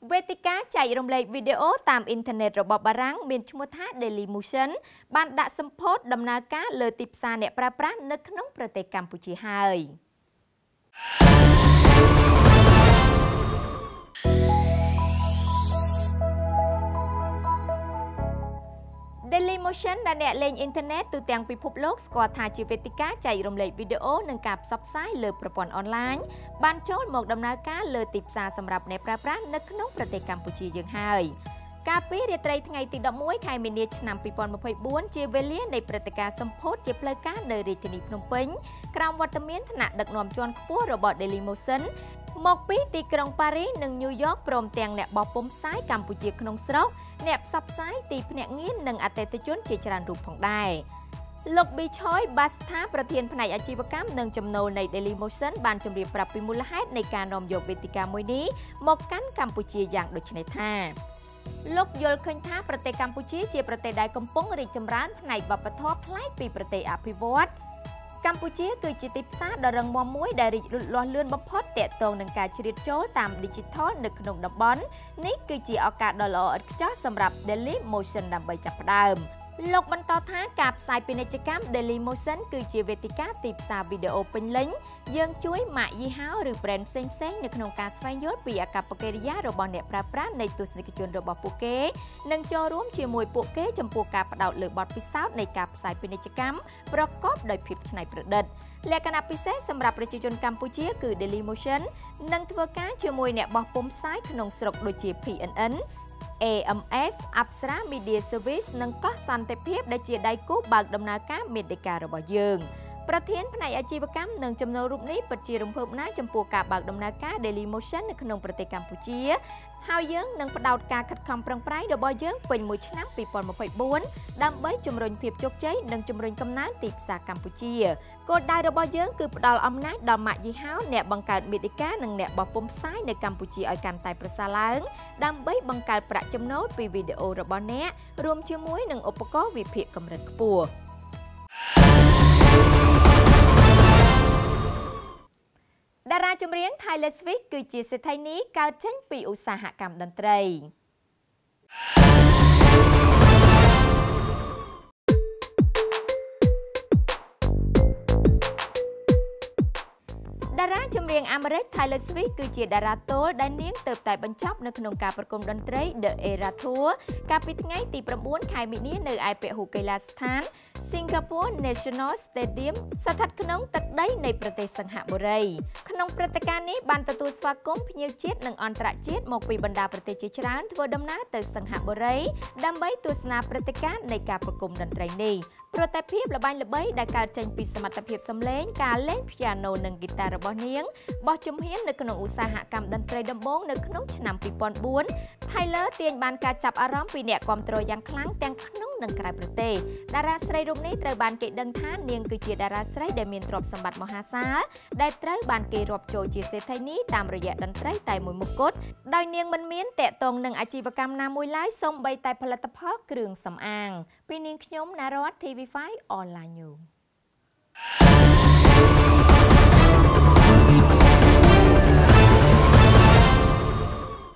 វេទិកាចែករំលែកវីដេអូតាមអ៊ីនធឺណិតរបស់បារាំងមានឈ្មោះថា Dailymotion បានដាក់សម្ពោធដំណើរការលើទីផ្សារអ្នកប្រើប្រាស់នៅក្នុងប្រទេសកម្ពុជាហើយ Dailymotion ដែលអ្នកលេងអ៊ីនធឺណិតទូទាំងពិភពលោកស្គាល់ថាជាវេទិកាចែករំលែកវីដេអូនិងការផ្សព្វផ្សាយលើប្រព័ន្ធអនឡាញបានចូលមកដំណើរការលើទីផ្សារសម្រាប់អ្នកប្រើប្រាស់នៅក្នុងប្រទេសកម្ពុជាយើងហើយកាលពីរាត្រីថ្ងៃទី 11 ខែមីនា ឆ្នាំ 2024 ជាវេលានៃព្រឹត្តិការណ៍សម្ពោធជាផ្លូវការនៅរាជធានីភ្នំពេញក្រោមវត្តមានថ្នាក់ដឹកនាំជាន់ខ្ពស់របស់ Dailymotion មកពីទីក្រុងប៉ារីសនិងញូវយ៉កព្រមទាំងអ្នកបោះពុម្ពផ្សាយកម្ពុជាក្នុងស្រុកអ្នកផ្សព្វផ្សាយទីភ្នាក់ងារនិងអតិថិជនជាច្រើនរូបផងដែរលោក Bichoy Basta ប្រធានផ្នែកអាជីវកម្មនិងចំណូលនៃ Dailymotion បានជម្រាបប្រាប់ពីមូលហេតុនៃការនាំយកវេទិកាមួយនេះមកកាន់កម្ពុជាយ៉ាងដូចនេះថាលោកយល់ឃើញថាប្រទេសកម្ពុជាជាប្រទេសដែលកំពុងរីកចម្រើនផ្នែកវប្បធម៌ប្លែកពីប្រទេសអភិវឌ្ឍន៍កម្ពុជាគឺជាទីផ្សារដ៏រឹងមាំមួយដែលរីកលូតលាស់លឿនបំផុតទាក់ទងនឹងការជ្រៀតចូលតាម Digital នៅក្នុងតំបន់នេះគឺជាឱកាសដ៏ល្អឥតខ្ចោះសម្រាប់ Dailymotion ដើម្បីចាប់ផ្ដើមលោកបន្តថាការផ្សាយពាណិជ្ជកម្ម Dailymotion គឺជាវេទិកាទីផ្សារវីដេអូពេញលេញយើងជួយម៉ាកយីហោឬ brand ផ្សេងៗនៅក្នុងការស្វែងយល់ពីអាកប្បកិរិយារបស់អ្នកប្រើប្រាស់នៃទស្សនិកជនរបស់ពួកគេនិងចូលរួមជាមួយពួកគេចំពោះការផ្ដោតលើបទពិសោធន៍នៃការផ្សាយពាណិជ្ជកម្មប្រកបដោយភាពច្នៃប្រឌិតលក្ខណៈពិសេសសម្រាប់ប្រជាជនកម្ពុជាគឺ Dailymotion នឹងធ្វើការជាមួយអ្នកបោះពុម្ពផ្សាយក្នុងស្រុកដូចជា PNN AMS Apsara Media Service និងកោះសន្តិភាពដែលជាដៃគូបើកដំណើរការមាតិការបស់យើងប្រធានផ្នែកអាជីវកម្មនិងចំណូលរូបនេះពិតជារំភើបណាស់ចំពោះការបើកដំណើរការ Dailymotion នៅក្នុងប្រទេសកម្ពុជាហើយយើងនឹងផ្ដោតការខិតខំប្រឹងប្រែងរបស់យើងពេញមួយឆ្នាំ 2024 ដើម្បីជំរុញភាពជោគជ័យនិងជំរុញកំណើនទីផ្សារកម្ពុជាគោលដៅរបស់យើងគឺផ្ដល់អំណាចដល់ម៉ាកយីហោអ្នកបង្កើតមាតិកានិងអ្នកបោះពុម្ពផ្សាយនៅកម្ពុជាឲ្យកាន់តែប្រសើរឡើងដើម្បីបង្កើតប្រាក់ចំណូលពីវីដេអូរបស់អ្នករួមជាមួយនឹងឧបករណ៍វិភាគកម្រិតខ្ពស់តារាចម្រៀង Taylor Swift គឺជាសេដ្ឋីនីកើតចេញពីឧស្សាហកម្មតន្ត្រីតារាចម្រៀងអាមេរិក Taylor Swift គឺជាតារាទោលដែលនាងទើបតែបញ្ចប់នៅក្នុងការប្រគំតន្ត្រី The Eras Tour កាលពីថ្ងៃទី 9 ខែមីនានៅឯពហុកីឡដ្ឋាន Singapore National Stadium ស្ថិតក្នុងទឹកដីនៃប្រទេសសិង្ហបុរីក្នុងព្រឹត្តិការណ៍នេះបានទទួលស្វាគមន៍ភ្ញៀវជាតិនិងអន្តរជាតិមកពីបណ្ដាប្រទេសជាច្រើនធ្វើដំណើរទៅសិង្ហបុរីដើម្បីទស្សនាព្រឹត្តិការណ៍នៃការប្រគំតន្ត្រីនេះព្រោះតែភាពល្បាញល្បីដែលកើតចេញពីសមត្ថភាពសម្លេងការលេងព្យ៉ាណូនិងហ្គីតារបស់នាងបោះជំហាននៅក្នុងឧស្សាហកម្មតន្ត្រីដំបូងនៅក្នុងឆ្នាំ 2004 Taylor ទាញបានការចាប់អារម្មណ៍ពីអ្នកគាំទ្រយ៉ាងខ្លាំងទាំងក្នុងនិងក្រៅប្រទេសតារាស្រីរូបនេះត្រូវបានគេដឹងថានាងគឺជាតារាស្រីដែលមានទ្រព្យសម្បត្តិមហាសាលដែលត្រូវបានគេរាប់ចូលជាសេដ្ឋីនីតាមរយៈតន្ត្រីតែមួយមុខគត់ដោយនាងមិនមានតាក់ទងនឹងអាជីវកម្មណាមួយឡើយសូម្បីតែផលិតផលគ្រឿងសម្អាងពីនាងខ្ញុំណារ៉ាត់ TV5 Online News